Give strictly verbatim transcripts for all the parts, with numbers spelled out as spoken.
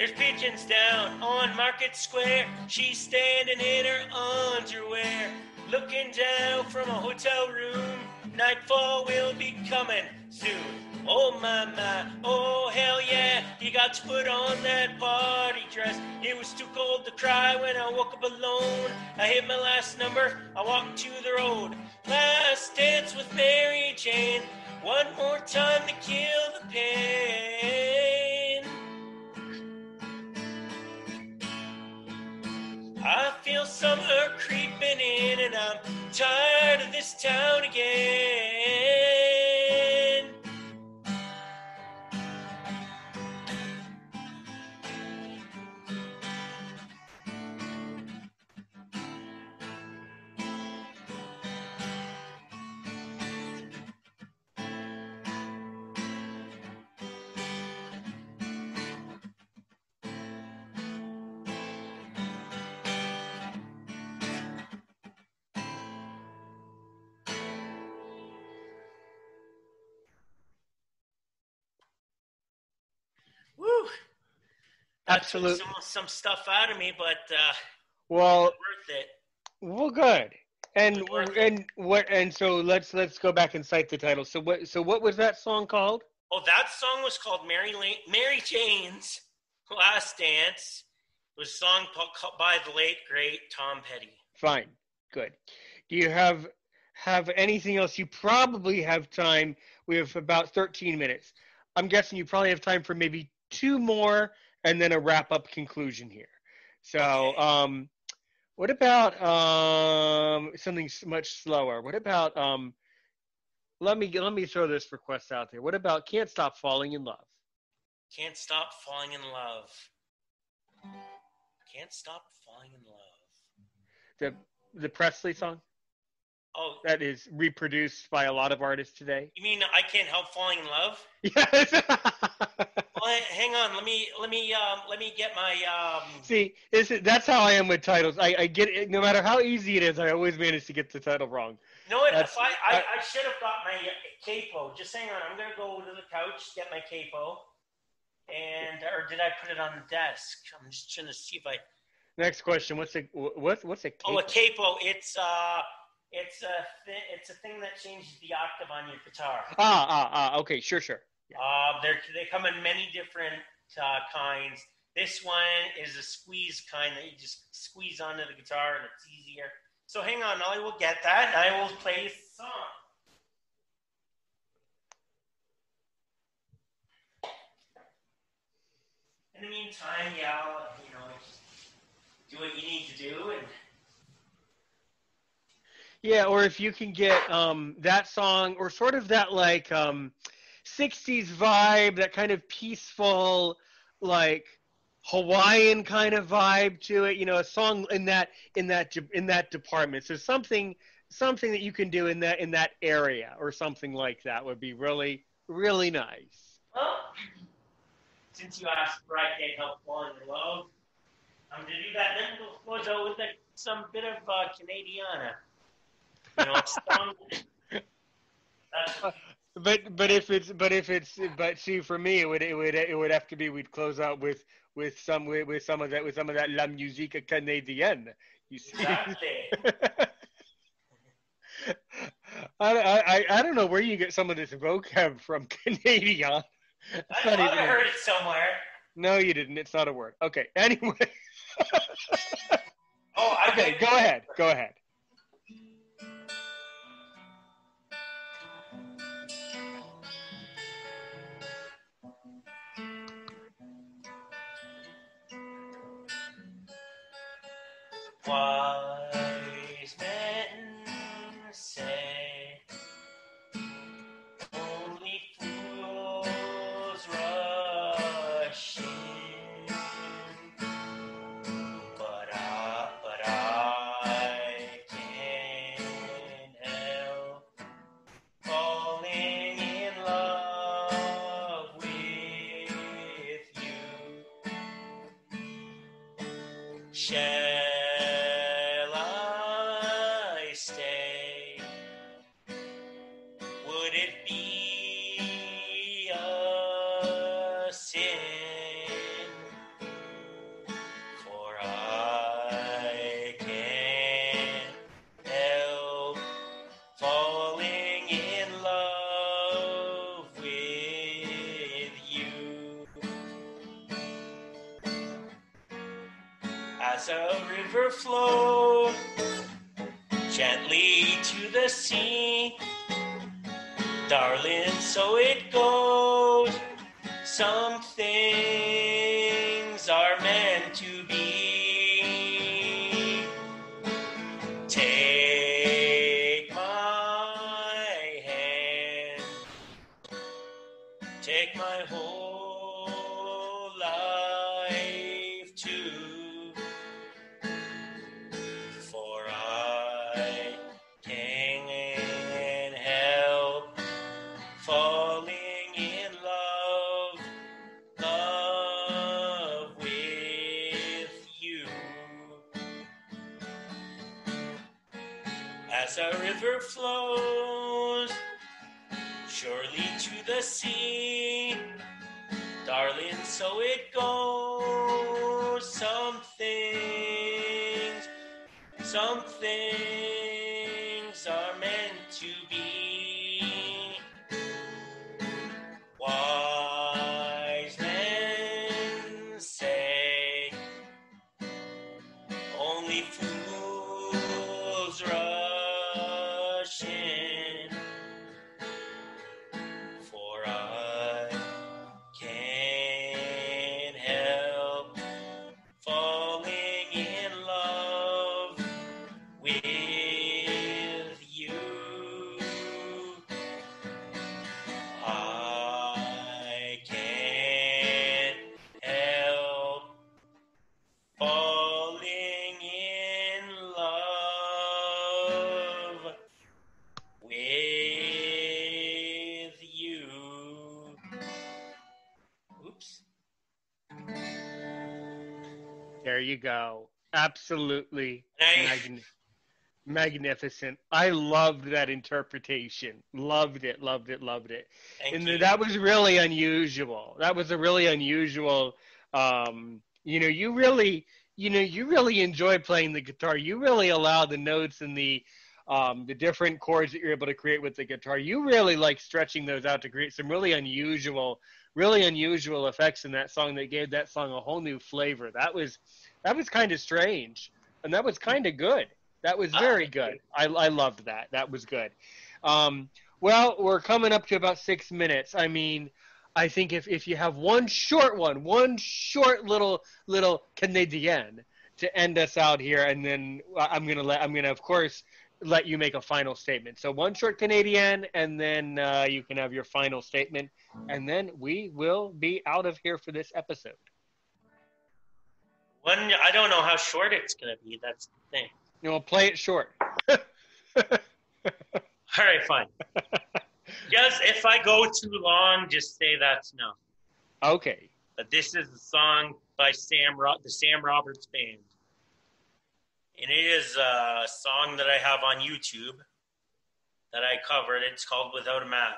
There's pigeons down on Market Square. She's standing in her underwear, looking down from a hotel room. Nightfall will be coming soon. Oh my my, oh hell yeah, you got to put on that party dress. It was too cold to cry when I woke up alone. I hit my last number, I walked to the road. Last dance with Mary Jane, one more time to kill the pain. I feel summer creeping in and I'm tired of this town again. Woo! Absolutely. Some, some stuff out of me, but uh, well, worth it. Well, good. And Worth and it. what and so let's let's go back and cite the title. So what so what was that song called? Oh, that song was called Mary Lane, Mary Jane's Last Dance. It was a song by the late great Tom Petty. Fine, good. Do you have have anything else? You probably have time. We have about thirteen minutes. I'm guessing you probably have time for maybe two more, and then a wrap up conclusion here. So, Okay. um, what about um something much slower? What about um? Let me let me throw this request out there. What about "Can't Stop Falling in Love"? Can't stop falling in love. Can't stop falling in love. The the Presley song Oh, that is reproduced by a lot of artists today. you mean I can't help falling in love? Yes. Well, hang on. Let me let me um, let me get my. Um... See, is it, that's how I am with titles. I, I get it. No matter how easy it is, I always manage to get the title wrong. You know what? That's, if I, I, I, I should have got my capo. Just hang on. I'm gonna go to the couch, get my capo, and or did I put it on the desk? I'm just trying to see if I. Next question. What's a what? What's a capo? Oh, a capo. It's uh, it's a th- it's a thing that changes the octave on your guitar. Ah, ah, ah. Okay, sure, sure. Yeah. Uh, they they come in many different uh, kinds. This one is a squeeze kind that you just squeeze onto the guitar and it's easier. So hang on, I will get that and I will play a song. In the meantime, yeah, I'll, you know, do what you need to do and. Yeah, or if you can get um, that song, or sort of that like um, sixties vibe, that kind of peaceful, like Hawaiian kind of vibe to it. You know, a song in that in that in that department. So something something that you can do in that in that area, or something like that would be really really nice. Well, since you asked for I Can't Help Falling in Love, I'm gonna do that. Then we'll close out with like some bit of uh, Canadiana. You know, it's strong. But but if it's but if it's but see for me it would it would it would have to be we'd close out with with some with, with some of that with some of that la musique canadienne. You see. Exactly. I, I I don't know where you get some of this vocab from, Canadian. I thought I heard it somewhere. No, you didn't. It's not a word. Okay. Anyway. Oh, I okay. Go ahead. Go ahead. Wise men say only fools rush in, but I, but I can't help falling in love with you. Shall would it be a sin river flowed gently to the sea. Darling, so it goes. Some things are meant to be. Take my hand. Take my whole life too. For I can't help falling in love, love with you. As a river flows surely to the sea, darling, so it goes. Some things, some things are meant to be. Wise men say only fools rush in, for I can't help falling in love with you. I can't help falling in love with you. Oops. There you go. Absolutely I- magn- magnificent. I loved that interpretation. Loved it, loved it, loved it. Thank and you. that was really unusual. That was a really unusual, um, you know, you really, you know, you really enjoy playing the guitar. You really allow the notes and the, um, the different chords that you're able to create with the guitar. You really like stretching those out to create some really unusual, really unusual effects in that song that gave that song a whole new flavor. That was, that was kind of strange, and that was kind of good. That was very good. I, I loved that. That was good. Um, well, we're coming up to about six minutes. I mean, I think if, if you have one short one, one short little little Canadian to end us out here, and then I'm gonna let I'm gonna of course let you make a final statement. So one short Canadian, and then uh, you can have your final statement, and then we will be out of here for this episode. One, I don't know how short it's going to be. That's the thing. You know, play it short. All right, fine. Just if I go too long, just say that's no. Okay. But this is a song by Sam, Ro- the Sam Roberts Band. And it is a song that I have on YouTube that I covered. It's called Without a Map.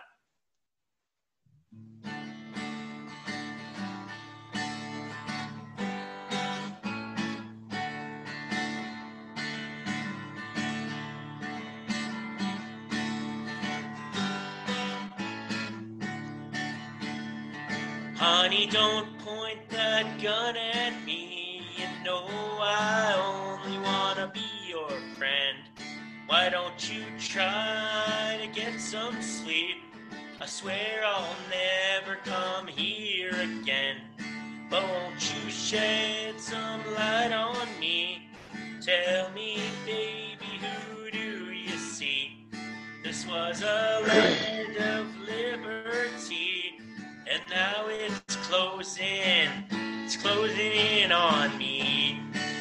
Honey, don't point that gun at me. You know I only want to be your friend. Why don't you try to get some sleep? I swear I'll never come here again. But won't you shed some light on me? Tell me, baby, who do you see? This was a land of liberty, and now it's closing, it's closing in on me.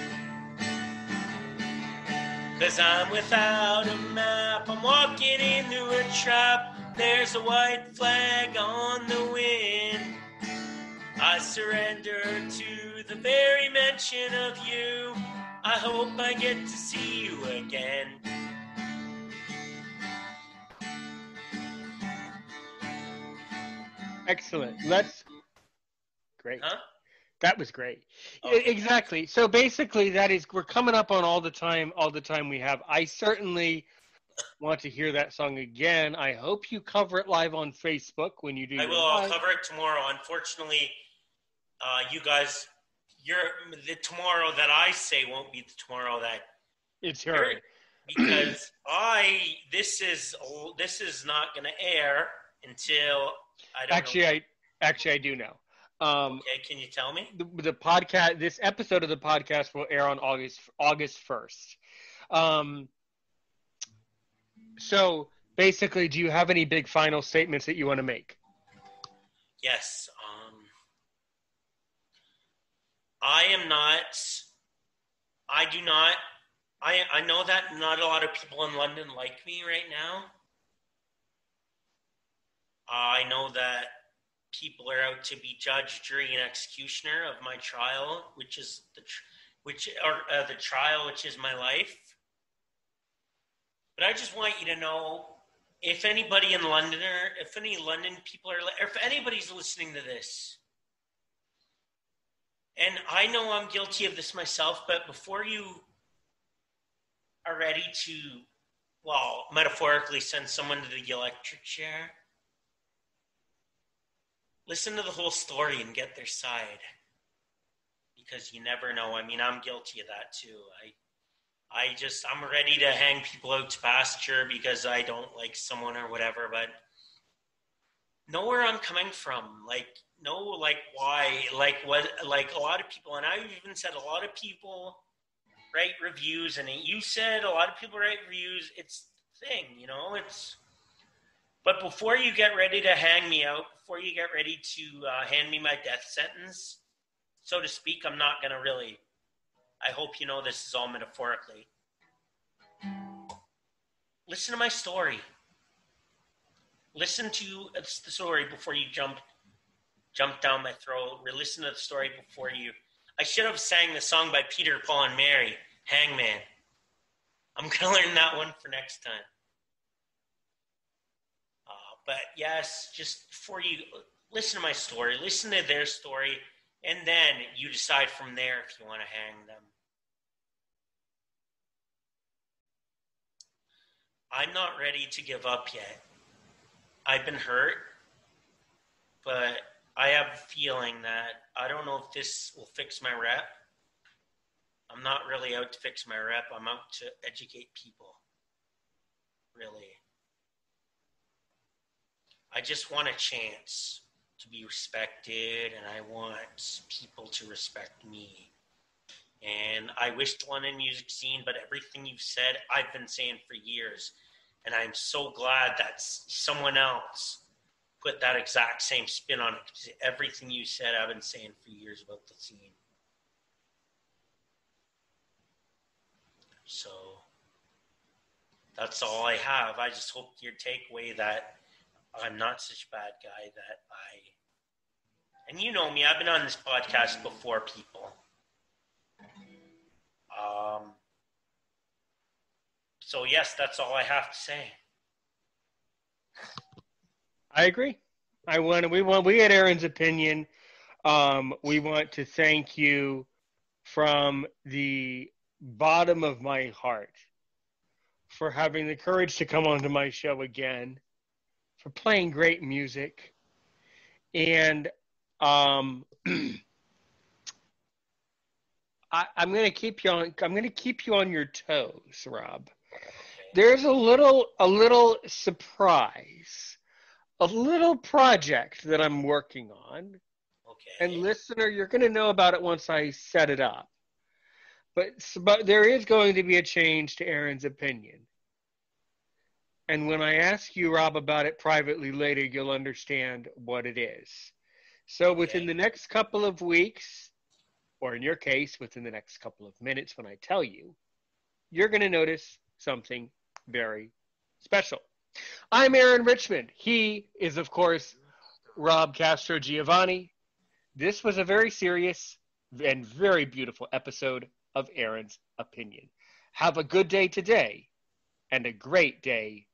Cause I'm without a map, I'm walking into a trap. There's a white flag on the wind. I surrender to the very mention of you. I hope I get to see you again. Excellent. Let's. Great. Huh? That was great. Okay. E- Exactly. So basically, that is we're coming up on all the time. All the time we have. I certainly want to hear that song again. I hope you cover it live on Facebook when you do. I your will. I'll live. cover it tomorrow. Unfortunately, uh, you guys Your the tomorrow that I say won't be the tomorrow that It's you're, heard. because I this is this is not going to air until I don't Actually, know. I actually I do know. Um, Okay, can you tell me? the, the podcast, this episode of the podcast will air on August August first. Um, so basically, do you have any big final statements that you want to make? Yes. Um, I am not. I do not. I I know that not a lot of people in London like me right now. I know that people are out to be judge, jury, and executioner of my trial, which is the tr- which or uh, the trial, which is my life. But I just want you to know, if anybody in London, or if any London people are, or if anybody's listening to this, and I know I'm guilty of this myself, but before you are ready to, well, metaphorically send someone to the electric chair, listen to the whole story and get their side, because you never know. I mean, I'm guilty of that too. I I just, I'm ready to hang people out to pasture because I don't like someone or whatever, but know where I'm coming from. Like, know, like, why, like, what, like, a lot of people, and I've even said a lot of people write reviews, and you said a lot of people write reviews. It's the thing, you know, it's, but before you get ready to hang me out, before you get ready to uh, hand me my death sentence, so to speak, I'm not going to really, I hope you know this is all metaphorically. Listen to my story. Listen to the story before you jump jump down my throat. Or listen to the story before you. I should have sang the song by Peter, Paul, and Mary, Hangman. I'm going to learn that one for next time. Uh, but yes, just before you listen to my story, listen to their story, and then you decide from there if you want to hang them. I'm not ready to give up yet. I've been hurt, but I have a feeling that I don't know if this will fix my rep. I'm not really out to fix my rep. I'm out to educate people. Really. I just want a chance to be respected, and I want people to respect me. And I wish the London music scene, but everything you've said, I've been saying for years. And I'm so glad that someone else put that exact same spin on it. Everything you said, I've been saying for years about the scene. So that's all I have. I just hope your takeaway that I'm not such a bad guy, that I, and you know me, I've been on this podcast before, people. Um, so yes, that's all I have to say. I agree. I want we want we had Aaron's opinion. Um, we want to thank you from the bottom of my heart for having the courage to come onto my show again, for playing great music, and um, I, I'm going to keep you on. I'm going to keep you on your toes, Rob. There's a little a little surprise, a little project that I'm working on. Okay. And listener, you're going to know about it once I set it up. But, but there is going to be a change to Aaron's opinion. And when I ask you, Rob, about it privately later, you'll understand what it is. So within Okay. the next couple of weeks, or in your case, within the next couple of minutes when I tell you, you're going to notice something very special. I'm Aaron Richmond. He is, of course, Rob Castrogiovanni. This was a very serious and very beautiful episode of Aaron's Opinion. Have a good day today and a great day